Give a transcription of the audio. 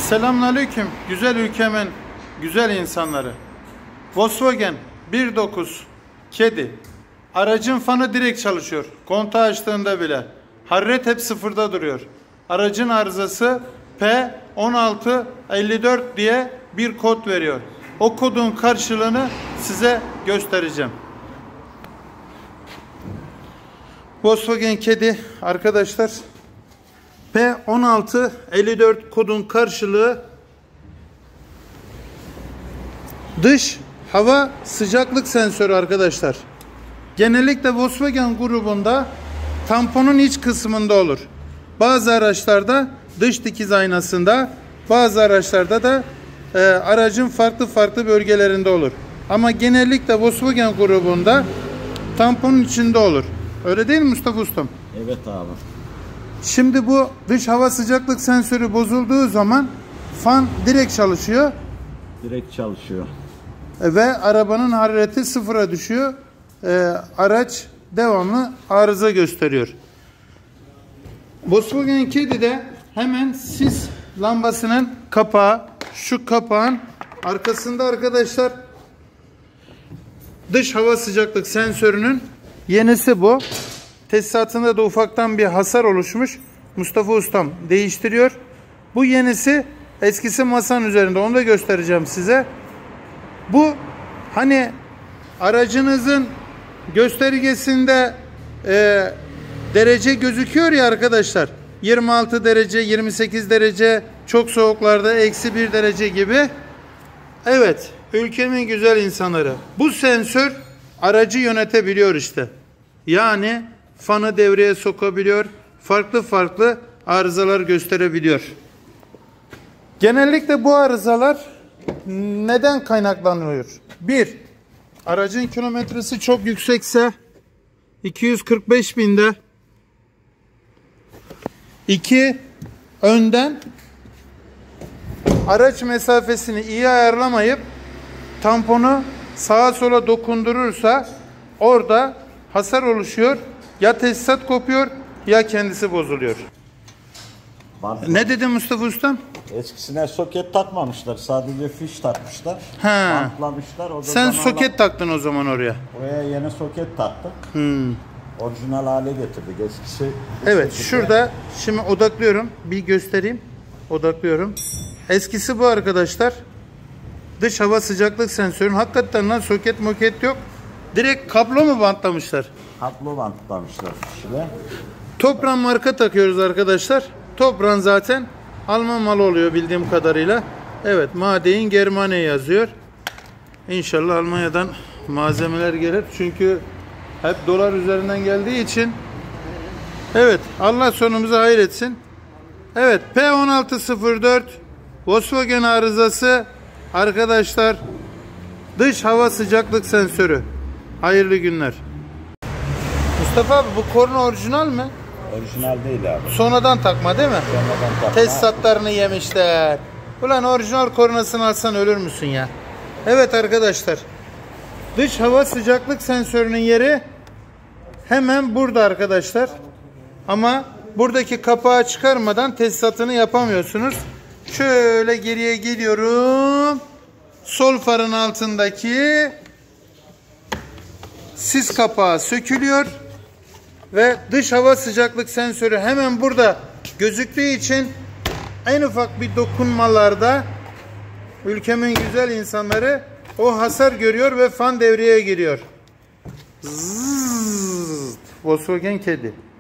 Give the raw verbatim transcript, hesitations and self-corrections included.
Selamünaleyküm güzel ülkemin güzel insanları. Volkswagen bir dokuz kedi. Aracın fanı direkt çalışıyor. Kontağı açtığında bile. Hararet hep sıfırda duruyor. Aracın arızası P on altı elli dört diye bir kod veriyor. O kodun karşılığını size göstereceğim. Volkswagen kedi arkadaşlar, P on altı elli dört kodun karşılığı dış hava sıcaklık sensörü arkadaşlar. Genellikle Volkswagen grubunda tamponun iç kısmında olur. Bazı araçlarda dış dikiz aynasında, bazı araçlarda da e, aracın farklı farklı bölgelerinde olur. Ama genellikle Volkswagen grubunda tamponun içinde olur. Öyle değil mi Mustafa Ustam? Evet abi. Şimdi bu dış hava sıcaklık sensörü bozulduğu zaman fan direkt çalışıyor. Direkt çalışıyor. Ve arabanın harareti sıfıra düşüyor. Ee, araç devamlı arıza gösteriyor. Volkswagen Kedi'de hemen sis lambasının kapağı, şu kapağın arkasında arkadaşlar dış hava sıcaklık sensörünün yenisi bu. Tesisatında da ufaktan bir hasar oluşmuş. Mustafa Ustam değiştiriyor. Bu yenisi, eskisi masanın üzerinde. Onu da göstereceğim size. Bu hani aracınızın göstergesinde e, derece gözüküyor ya arkadaşlar. yirmi altı derece, yirmi sekiz derece, çok soğuklarda eksi bir derece gibi. Evet, ülkemin güzel insanları. Bu sensör aracı yönetebiliyor işte. Yani fanı devreye sokabiliyor. Farklı farklı arızalar gösterebiliyor. Genellikle bu arızalar neden kaynaklanıyor? Bir, aracın kilometresi çok yüksekse, iki yüz kırk beş binde. İki, önden araç mesafesini iyi ayarlamayıp tamponu sağa sola dokundurursa orada hasar oluşuyor. Ya tesisat kopuyor ya kendisi bozuluyor. Bant ne dedi Mustafa Ustam? Eskisine soket takmamışlar. Sadece fiş takmışlar. He. Bantlamışlar. O da Sen zamanla soket taktın o zaman oraya. Oraya yeni soket taktık. Hmm. Orijinal hale getirdik. Eskisi Evet, şekilde. şurada şimdi odaklıyorum. Bir göstereyim. Odaklıyorum. Eskisi bu arkadaşlar. Dış hava sıcaklık sensörünün hakikaten lan soket moket yok. Direkt kablo mu bantlamışlar? Kablo bantlamışlar fişle. Topran marka takıyoruz arkadaşlar. Topran zaten Alman malı oluyor bildiğim kadarıyla. Evet, Madein Germania yazıyor. İnşallah Almanya'dan malzemeler gelir. Çünkü hep dolar üzerinden geldiği için. Evet, Allah sonumuzu hayır etsin. Evet, P on altı sıfır dört Volkswagen arızası arkadaşlar, dış hava sıcaklık sensörü. Hayırlı günler. Mustafa abi, bu korna orijinal mi? Orijinal değil abi. Sonradan takma değil mi? Sonradan takma. Tesisatlarını yemişler. Ulan orijinal kornasını alsan ölür müsün ya? Evet arkadaşlar, dış hava sıcaklık sensörünün yeri hemen burada arkadaşlar. Ama buradaki kapağı çıkarmadan tesisatını yapamıyorsunuz. Şöyle geriye geliyorum. Sol farın altındaki sis kapağı sökülüyor ve dış hava sıcaklık sensörü hemen burada gözüktüğü için en ufak bir dokunmalarda ülkemin güzel insanları o hasar görüyor ve fan devreye giriyor. Zzzz. Volkswagen Kedi.